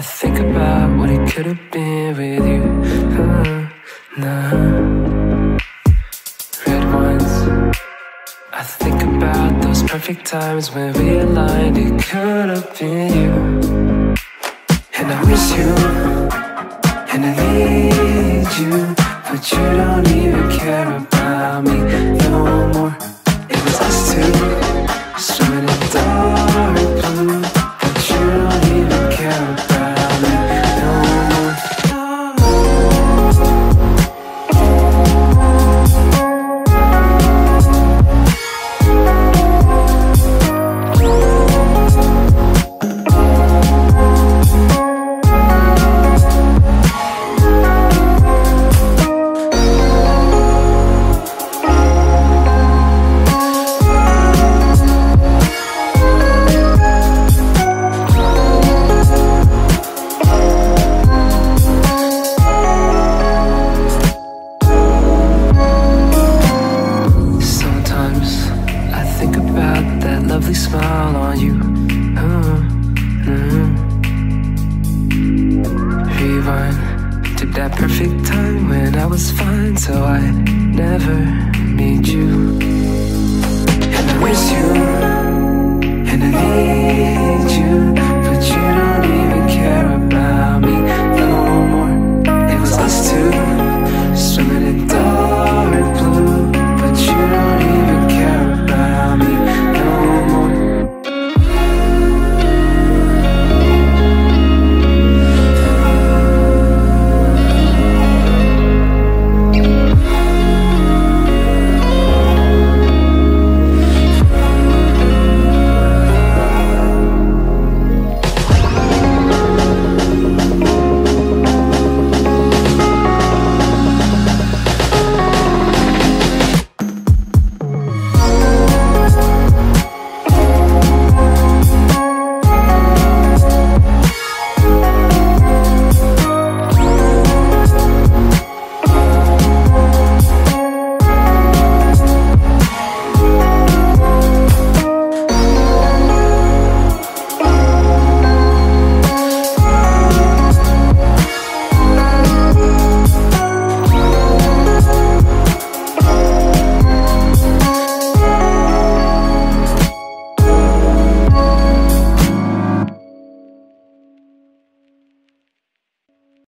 think about what it could have been with you. Red ones. I think about those perfect times when we aligned. It could have been you. And I miss you, and I need you, but you don't even care about me no more. It was us two, swimming in dark blue, but you don't even care about me no more. Lovely smile on you. Rewind to that perfect time when I was fine, so I never need you. And I miss you, and I need you, but you don't even care